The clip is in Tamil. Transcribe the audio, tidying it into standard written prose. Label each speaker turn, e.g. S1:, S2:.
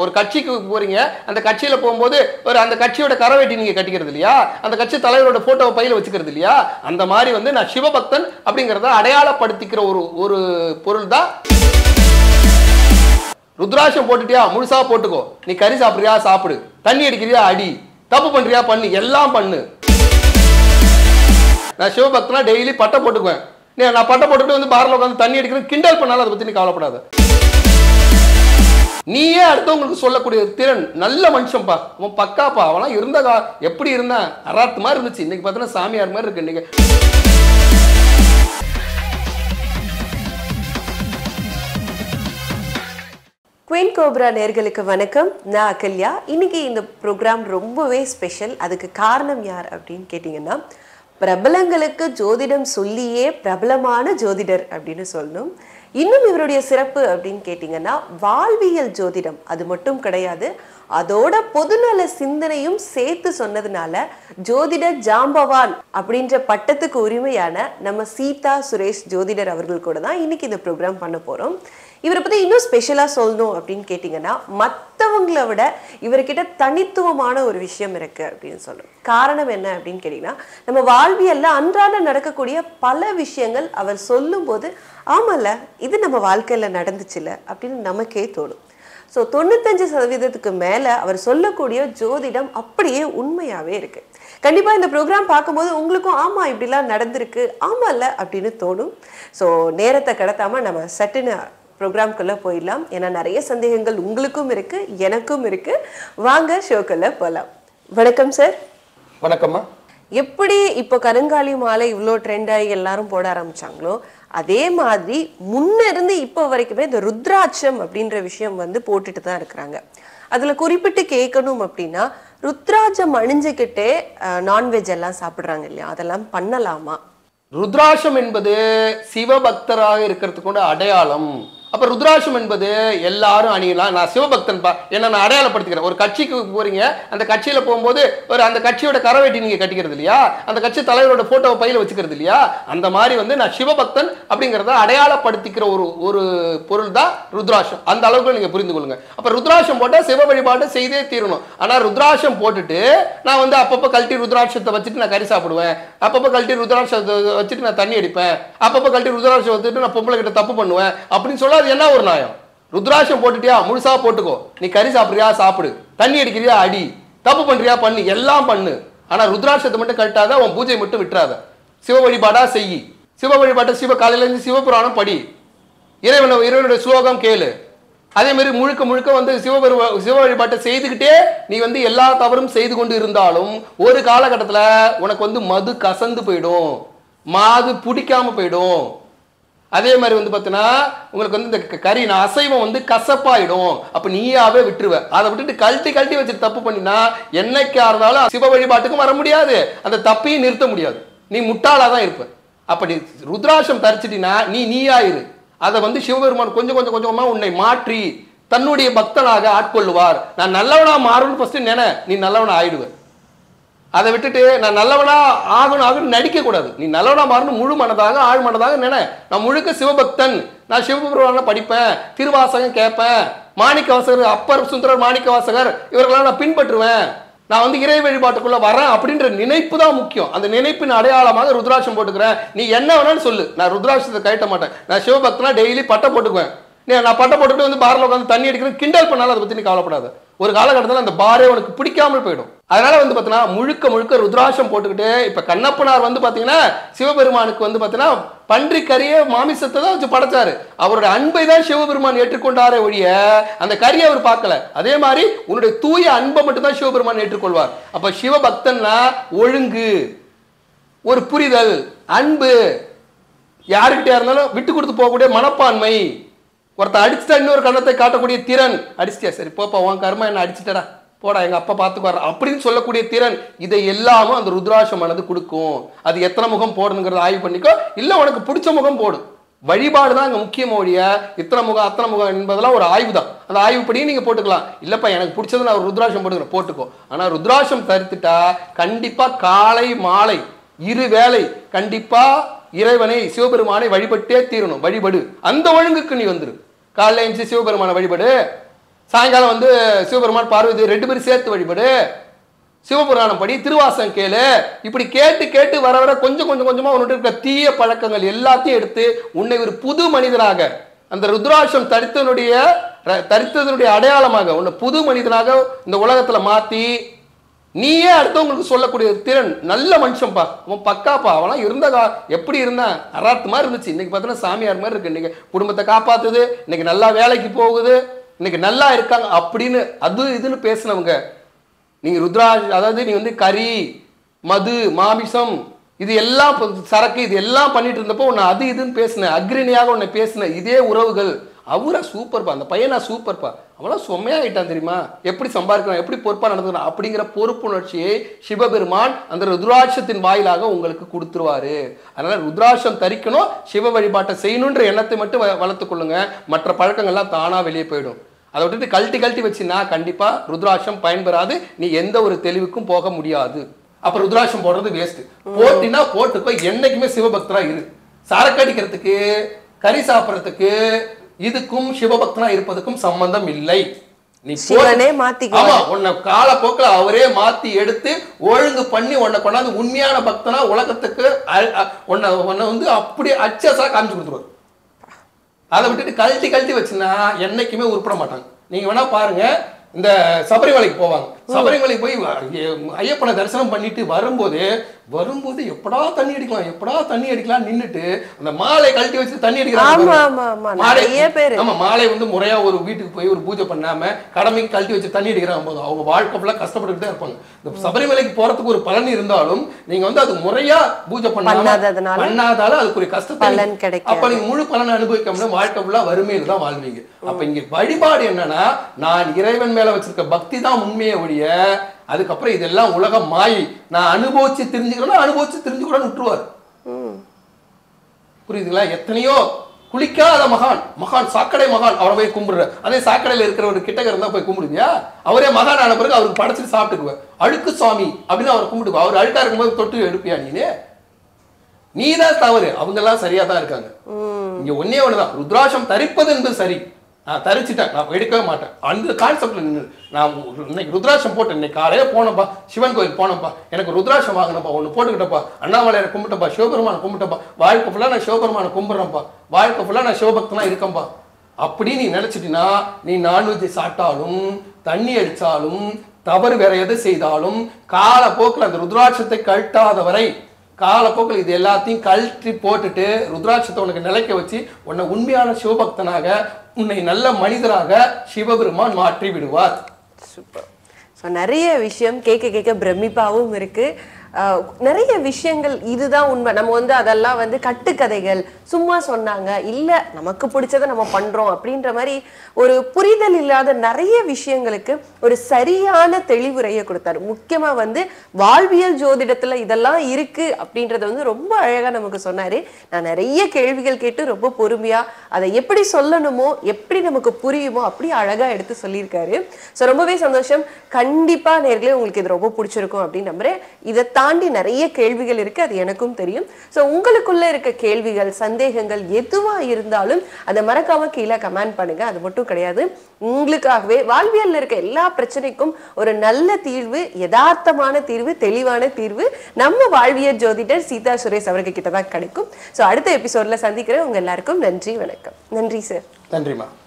S1: ஒரு கட்சிக்கு போறீங்க, அந்த கட்சியில போகும்போது ஒரு அந்த கட்சியோட கரவேட்டி நீங்க கட்டிக்கிறது இல்லையா, அந்த கட்சி தலைவரோட போட்டோவை பையில வச்சுக்கிறது இல்லையா, அந்த மாதிரி வந்து நான் சிவபக்தன் அப்படிங்கறத அடையாளப்படுத்திக்கிற ஒரு பொருள் தான். ருத்ராட்சம் போட்டுட்டியா முழுசா போட்டுக்கோ, நீ கறி சாப்பிடுறியா சாப்பிடு, தண்ணி அடிக்கிறியா அடி, தப்பு பண்றியா பண்ணு, எல்லாம் பண்ணு. நான் சிவபக்தனா டெய்லி பட்டை போட்டுக்குவேன். நான் பட்டை போட்டுட்டு வந்து பார்ல உட்காந்து தண்ணி அடிக்கிறேன் கிண்டல் பண்ணாலும் அதை பத்தி நீ கவலைப்படாத. நீயே அடுத்தவங்களுக்கு சொல்லக்கூடிய திறன் நல்ல மனுஷன்ப்பா, அவன் பக்காப்பா, அவனா இருந்த எப்படி இருந்தான் அராத்து மாதிரி இருந்துச்சு, இன்னைக்கு பார்த்தீங்கன்னா சாமியார் மாதிரி இருக்கு. இன்னைக்கு
S2: குயின் கோப்ரா நேர்களுக்கு வணக்கம், நான் அகல்யா. இன்னைக்கு இந்த ப்ரோக்ராம் ரொம்பவே ஸ்பெஷல். அதுக்கு காரணம் யார் அப்படின்னு கேட்டிங்கன்னா, பிரபலங்களுக்கு ஜோதிடம் சொல்லியே பிரபலமான ஜோதிடர் அப்படின்னு சொல்லணும். இன்னும் இவருடைய சிறப்பு அப்படின்னு கேட்டிங்கன்னா, வாழ்வியல் ஜோதிடம் அது மட்டும் கிடையாது, அதோட பொதுநல சிந்தனையும் சேர்த்து சொன்னதுனால ஜோதிட ஜாம்பவான் அப்படின்ற பட்டத்துக்கு உரிமையான நம்ம சீதா சுரேஷ் ஜோதிடர் அவர்கள் கூட தான் இன்னைக்கு இந்த ப்ரோக்ராம் பண்ண போகிறோம். இவரை பற்றி இன்னும் ஸ்பெஷலாக சொல்லணும் அப்படின்னு கேட்டிங்கன்னா, மற்றவங்களை விட இவர்கிட்ட தனித்துவமான ஒரு விஷயம் இருக்குது அப்படின்னு சொல்லணும். காரணம் என்ன அப்படின்னு கேட்டிங்கன்னா, நம்ம வாழ்வியல்ல அன்றாட நடக்கக்கூடிய பல விஷயங்கள் அவர் சொல்லும்போது ஆமாம்ல இது நம்ம வாழ்க்கையில் நடந்துச்சுல அப்படின்னு நமக்கே தோணும். ஸோ 95% மேலே அவர் சொல்லக்கூடிய ஜோதிடம் அப்படியே உண்மையாகவே இருக்குது. கண்டிப்பாக இந்த ப்ரோக்ராம் பார்க்கும்போது உங்களுக்கும் ஆமாம் இப்படிலாம் நடந்திருக்கு ஆமாம்ல அப்படின்னு தோணும். ஸோ நேரத்தை கடத்தாமல் நம்ம சட்டுன்னு ப்ரோக்ராம்குள்ளே போயிடலாம். ஏன்னா நிறைய சந்தேகங்கள் உங்களுக்கும் இருக்குது எனக்கும் இருக்குது. வாங்க ஷோக்குள்ளே போகலாம். வணக்கம் சார்.
S1: வணக்கம்மா.
S2: எப்படி இப்போ கருங்காலி மாலை இவ்வளோ ட்ரெண்டாகி எல்லாரும் போட ஆரம்பிச்சாங்களோ, அதே மாதிரி முன்னிருந்து இப்போ வரைக்குமே இந்த ருத்ராட்சம் அப்படின்ற விஷயம் வந்து போட்டுட்டு தான் இருக்கிறாங்க. அதில் குறிப்பிட்டு கேட்கணும் அப்படின்னா, ருத்ராட்சம் அணிஞ்சுக்கிட்டே நான்வெஜ் எல்லாம் சாப்பிட்றாங்க இல்லையா, அதெல்லாம் பண்ணலாமா?
S1: ருத்ராட்சம் என்பது சிவபக்தராக இருக்கிறதுக்கு அடையாளம். அப்ப ருத்ராட்சம் என்பது எல்லாரும் அணியலாம். நான் சிவபக்தன் பா, என்ன நான் அடையாளப்படுத்திக்கிறேன். ஒரு கட்சிக்கு போறீங்க, அந்த கட்சியில போகும்போது ஒரு அந்த கட்சியோட கரவேட்டி நீங்க கட்டிக்கிறது இல்லையா, அந்த கட்சி தலைவரோட போட்டோவை பையில வச்சுக்கிறது இல்லையா, அந்த மாதிரி வந்து நான் சிவபக்தன் அப்படிங்கறத அடையாளப்படுத்திக்கிற ஒரு பொருள் தான் ருத்ராட்சம். அந்த அளவுக்கு நீங்க புரிந்து கொள்ளுங்க. அப்ப ருத்ராட்சம் போட்டா சிவ வழிபாடு செய்தே தீரணும். ஆனா ருத்ராட்சம் போட்டுட்டு நான் வந்து அப்பப்ப கழட்டி ருத்ராட்சத்தை வச்சுட்டு நான் கறி சாப்பிடுவேன், அப்பப்ப கழட்டி ருத்ராட்சத்தை வச்சுட்டு நான் தண்ணி அடிப்பேன், அப்பப்ப கழட்டி ருத்ராட்சம் வச்சுட்டு நான் பொம்பளை கிட்ட தப்பு பண்ணுவேன் அப்படின்னு சொல்ல என்ன ஒரு நியாயம்? ருத்ராட்சம் போட்டுட்டியா முழுசா போட்டுக்கோ, நீ கறி சாப்பிடுறியா சாப்பிடு, தண்ணி அடிக்கிறியா அடி, தப்பு பண்றியா பண்ணு, எல்லாம் பண்ணு. ஆனா ருத்ராட்சத்தை மட்டும் கட்டாத, உன் பூஜை மட்டும் விட்டுறாத. சிவ வழிபாடா செய்யி. சிவ வழிபாட்டை காலையில இருந்து சிவபுராணம் படி, இறைவனுடைய ஸ்லோகம் கேளு. அதே மாதிரி முழுக்க வந்து சிவ வழிபாட்டை செய்துக்கிட்டே நீ வந்து எல்லா தவறும் செய்து கொண்டு இருந்தாலும் ஒரு காலகட்டத்தில் உனக்கு வந்து மது கசந்து போயிடும், மாது பிடிக்காம போயிடும். அதே மாதிரி வந்து பார்த்தீங்கன்னா உங்களுக்கு வந்து இந்த கறி அசைவம் வந்து கசப்பாயிடும். அப்ப நீயாவே விட்டுருவ. அதை விட்டுட்டு கழட்டி வச்சுட்டு தப்பு பண்ணினா என்னைக்கா இருந்தாலும் சிவ வழிபாட்டுக்கும் வர முடியாது, அந்த தப்பையும் நிறுத்த முடியாது, நீ முட்டாளா தான் இருப்ப. அப்ப நீ ருத்ராட்சம் தரிச்சிட்டினா நீயாயிரு. அதை வந்து சிவபெருமான் கொஞ்சமா உன்னை மாற்றி தன்னுடைய பக்தனாக ஆட்கொள்ளுவார். நான் நல்லவனா மாறும்னு ஃபர்ஸ்ட் நினை, நீ நல்லவனா ஆயிடுவ. அதை விட்டுட்டு நான் நல்லவனா ஆகணும் நடிக்க கூடாது. நீ நல்லவனா மாறணும் முழு மனதாக ஆழ் மனதாக நினை. நான் முழுக்க சிவபக்தன், நான் சிவபெருமான படிப்பேன், திருவாசகம் கேட்பேன், மாணிக்க வாசகர், அப்பர் சுந்தரர் மாணிக்க வாசகர் இவர்களெல்லாம் நான் பின்பற்றுவேன், நான் வந்து இறை வழிபாட்டுக்குள்ள வரேன் அப்படின்ற நினைப்பு தான் முக்கியம். அந்த நினைப்பின் அடையாளமாக ருத்ராட்சம் போட்டுக்கிறேன். நீ என்ன வேணாலும் சொல்லு, நான் ருத்ராட்சத்தை கட்ட மாட்டேன். நான் சிவபக்தனா டெய்லி பட்டை போட்டுக்குவேன். நான் பட்டை போட்டுட்டு வந்து பார்ல உட்காந்து தண்ணி அடிக்கிறேன் கிண்டல் பண்ணாலும் அதை பத்தி நீ கவலைப்படாத. ஒரு காலகட்டத்தில் அந்த பாரே உனக்கு பிடிக்காமல் போயிடும். அதனால வந்து பார்த்தீங்கன்னா முழுக்க ருத்ராட்சம் போட்டுக்கிட்டு இப்ப கண்ணப்பனார் வந்து பாத்தீங்கன்னா சிவபெருமானுக்கு வந்து பாத்தீங்கன்னா பன்றி கறிய மாமிசத்தை தான் வச்சு படைச்சாரு. அவருடைய அன்பை தான் சிவபெருமான் ஏற்றுக்கொண்டாரே ஒழிய அந்த கறியை அவர் பார்க்கல. அதே மாதிரி உன்னுடைய தூய அன்பை மட்டும் தான் சிவபெருமான் ஏற்றுக்கொள்வார். அப்ப சிவபக்தன்னா ஒழுங்கு, ஒரு புரிதல், அன்பு, யாருக்கிட்டே இருந்தாலும் விட்டு கொடுத்து போகக்கூடிய மனப்பான்மை, ஒருத்தர் அடிச்சுட்டா இன்னொரு கண்ணத்தை காட்டக்கூடிய திறன், அடிச்சிட்டியா சரி போப்பா உன் கர்மா என்ன அடிச்சுட்டடா போடா எங்க அப்பா பார்த்துக்குவார் அப்படின்னு சொல்லக்கூடிய திறன், இதை எல்லாமும் அந்த ருத்ராட்சமானது கொடுக்கும். அது எத்தனை முகம் போடணுங்கிறத ஆய்வு பண்ணிக்கோ, இல்ல உனக்கு பிடிச்ச முகம் போடு. வழிபாடு தான் அங்க முக்கியமா ஒழிய இத்தனை முகம் அத்தனை முகம் என்பதெல்லாம் ஒரு ஆய்வு தான். அந்த ஆய்வுப்படியும் நீங்க போட்டுக்கலாம். இல்லப்பா எனக்கு பிடிச்சது நான் ருத்ராட்சம் போட்டுக்கிறேன் போட்டுக்கோ. ஆனா ருத்ராட்சம் தரித்துட்டா கண்டிப்பா காலை மாலை இரு வேளை கண்டிப்பா இறைவனை சிவபெருமானை வழிபட்டே தீரணும். வழிபடு, அந்த ஒழுங்குக்கு நீ வந்துரு. காலைல எழுந்து சிவபெருமானை வழிபடு, சாயங்காலம் வந்து சிவபெருமான் பார்வதி 2 பேரும் சேர்த்து வழிபடு, சிவபுராணம் படி, திருவாசகம் கேளு. இப்படி கேட்டு கேட்டு வர வர கொஞ்சம் கொஞ்சமா உன்னிட்ட இருக்க தீய பழக்கங்கள் எல்லாத்தையும் எடுத்து உன்னை ஒரு புது மனிதனாக, அந்த ருத்ராட்சம் தரித்ததனுடைய அடையாளமாக உன்னை புது மனிதனாக இந்த உலகத்துல மாத்தி நீயே அடுத்தவங்களுக்கு சொல்லக்கூடிய திறன். நல்ல மனுஷன்ப்பா, அவன் பக்காப்பா, அவெல்லாம் எப்படி இருந்தான், அராத்து மாதிரி இருந்துச்சு. இன்னைக்கு பார்த்தீங்கன்னா சாமியார் மாதிரி இருக்கு. இன்னைக்கு குடும்பத்தை காப்பாத்துது, இன்னைக்கு நல்லா வேலைக்கு போகுது, இன்னைக்கு நல்லா இருக்காங்க அப்படின்னு அது இதுன்னு பேசினவங்க. நீங்க அதாவது நீ வந்து கறி, மது, மாமிசம், இது எல்லாம் சரக்கு, இது எல்லாம் பண்ணிட்டு இருந்தப்போ உன்னை அது இதுன்னு பேசின, அக்ரிணியாக உன்னை பேசின இதே உறவுகள். அவரா சூப்பர்ப்பா, அந்த பையனா சூப்பர்ப்பா, அவெல்லாம் செம்மையாயிட்டான் தெரியுமா, எப்படி சம்பாதிக்கிறான், எப்படி பொறுப்பா நடந்துக்கிறான் அப்படிங்கிற பொறுப்புணர்ச்சியை சிவபெருமான் அந்த ருத்ராட்சத்தின் வாயிலாக உங்களுக்கு கொடுத்துருவாரு. அதனால ருத்ராட்சம் தரிக்கணும், சிவ வழிபாட்டை செய்யணுன்ற எண்ணத்தை மட்டும் வளர்த்து கொள்ளுங்க. மற்ற பழக்கங்கள்லாம் தானா வெளியே போயிடும். அதை விட்டுட்டு கழட்டி வச்சுன்னா கண்டிப்பா ருத்ராட்சம் பயன்பெறாது, நீ எந்த ஒரு தெளிவுக்கும் போக முடியாது. அப்ப ருத்ராட்சம் போடுறது வேஸ்ட். போட்டினா போட்டுக்கோ, என்னைக்குமே சிவபக்தரா இரு. சரக்கடிக்கிறதுக்கு, கறி சாப்பிடறதுக்கு இதுக்கும் சிவபக்தனா இருப்பதுக்கும் சம்பந்தம் இல்லை. நீ ஆமா, உன்னை காலப்போக்கில் அவரே மாத்தி எடுத்து ஒழுங்கு பண்ணி உன்னை கொண்டாந்து உண்மையான பக்தனா உலகத்துக்கு உன்னை வந்து அப்படி அச்சஸா காமிச்சு கொடுத்துருவாரு. அதை விட்டுட்டு கழட்டி வச்சுன்னா என்னைக்குமே உருப்பட மாட்டாங்க. நீங்க வேணா பாருங்க, இந்த சபரிமலைக்கு போவாங்க. சபரிமலைக்கு போய் ஐயப்பனை தரிசனம் பண்ணிட்டு வரும்போது எப்படா தண்ணி அடிக்கலாம் நின்னுட்டு அந்த மாலை கழட்டி வச்சு தண்ணி அடிக்கிறாங்க. மாலை வந்து முறையா ஒரு வீட்டுக்கு போய் ஒரு பூஜை பண்ணாம கடமைக்கு கழட்டி வச்சு தண்ணி அடிக்கிறாங்க போது அவங்க வாழ்க்கை ஃபுல்லா கஷ்டப்பட்டுக்கிட்டே இருப்பாங்க. இந்த சபரிமலைக்கு போறதுக்கு ஒரு பலன் இருந்தாலும் நீங்க வந்து அது முறையா பூஜை பண்ணாதால அதுக்கு ஒரு கஷ்டத்தை அப்ப நீங்க முழு பலனை அனுபவிக்க முடியும். வாழ்க்கை ஃபுல்லா வறுமையில தான் வாழ்வீங்க. அப்ப இங்க வழிபாடு என்னன்னா, நான் இறைவன் மேல வச்சிருக்க பக்தி தான் உண்மையை ஒழிய அதுக்கப்புறம் இதெல்லாம் உலகம் மாயி, நான் அனுபவிச்சு தெரிஞ்சுக்கணும் விட்டுருவார். புரியுதுங்களா? எத்தனையோ குளிக்காத மகான் சாக்கடை மகான், அவரை போய் கும்பிடுற. அதே சாக்கடையில இருக்கிற ஒரு கிட்டக இருந்தா போய் கும்பிடுவியா? அவரே மகான் ஆன பிறகு அவருக்கு படைச்சிட்டு சாப்பிட்டுக்குவேன். அழுக்கு சுவாமி அப்படின்னு அவர் கும்பிட்டுக்குவா. அவர் அழுக்கா இருக்கும்போது தொட்டு எடுப்பியா? நீதான் தவறு, அவங்க எல்லாம் சரியா தான் இருக்காங்க. இங்க ஒன்னே ஒண்ணுதான், ருத்ராட்சம் தரிப்பது என்பது சரி. நான் தரிச்சிட்டேன், நான் எடுக்கவே மாட்டேன். அந்த கான்செப்ட்ல நின்று நான் இன்னைக்கு ருத்ராட்சம் போட்டேன். இன்னைக்கு காலையில போனப்பா, சிவன் கோயில் போனப்பா, எனக்கு ருத்ராட்சம் வாங்கினப்பா, ஒன்று போட்டுக்கிட்டப்பா, அண்ணாமலையை கும்பிட்டப்பா, சிவபெருமான கும்பிட்டப்பா, வாழ்க்கை ஃபுல்லா நான் சிவபெருமான கும்பிட்றேன்ப்பா, வாழ்க்கை ஃபுல்லா நான் சிவபக்தனா இருக்கேன்பா அப்படின்னு நீ நினைச்சிட்டினா, நீ நான்வெஜ் சாப்பிட்டாலும் தண்ணி அடிச்சாலும் தவறு வேற எது செய்தாலும் காலப்போக்கில் அந்த ருத்ராட்சத்தை கழட்டாத வரை காலப்போக்கில் இது எல்லாத்தையும் கழற்றி போட்டுட்டு ருத்ராட்சத்தை உனக்கு நிலைக்க வச்சு உன்னை உண்மையான சிவபக்தனாக, உன்னை நல்ல மனிதராக சிவபெருமான் மாற்றி விடுவார்.
S2: சூப்பர். ஸோ நிறைய விஷயம் கேட்க பிரமிப்பாகவும் இருக்கு. நிறைய விஷயங்கள் இதுதான் உண்மை. நம்ம வந்து அதெல்லாம் வந்து கட்டுக்கதைகள், சும்மா சொன்னாங்க, இல்லை நமக்கு பிடிச்சதை நம்ம பண்றோம் அப்படின்ற மாதிரி ஒரு புரிதல் இல்லாத நிறைய விஷயங்களுக்கு ஒரு சரியான தெளிவுரையை கொடுத்தாரு. முக்கியமா வந்து வாழ்வியல் ஜோதிடத்துல இதெல்லாம் இருக்கு அப்படின்றத வந்து ரொம்ப அழகா நமக்கு சொன்னாரு. நான் நிறைய கேள்விகள் கேட்டு ரொம்ப பொறுமையா அதை எப்படி சொல்லணுமோ, எப்படி நமக்கு புரியுமோ அப்படி அழகா எடுத்து சொல்லியிருக்காரு. ஸோ ரொம்பவே சந்தோஷம். கண்டிப்பா நேர்களே உங்களுக்கு இது ரொம்ப பிடிச்சிருக்கும் அப்படின்னு நம்புறேன். இதை தாண்டி நிறைய கேள்விகள் இருக்கு, அது எனக்கும் தெரியும். ஸோ உங்களுக்குள்ள இருக்க கேள்விகள், சந்தேகங்கள் எதுவா இருந்தாலும் அதை மறக்காம கீழே கமெண்ட் பண்ணுங்க. அது மட்டும் கிடையாது, உங்களுக்காகவே வாழ்வியல்ல இருக்க எல்லா பிரச்சனைக்கும் ஒரு நல்ல தீர்வு, யதார்த்தமான தீர்வு, தெளிவான தீர்வு நம்ம வாழ்வியல் ஜோதிடர் சீதா சுரேஷ் அவர்கள் கிட்ட தான் கிடைக்கும். ஸோ அடுத்த எபிசோட்ல சந்திக்கிறேன். உங்க எல்லாருக்கும் நன்றி, வணக்கம். நன்றி சார்.
S1: நன்றிமா.